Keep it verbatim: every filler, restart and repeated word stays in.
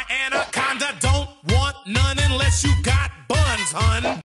anaconda don't want none unless you got buns, hun.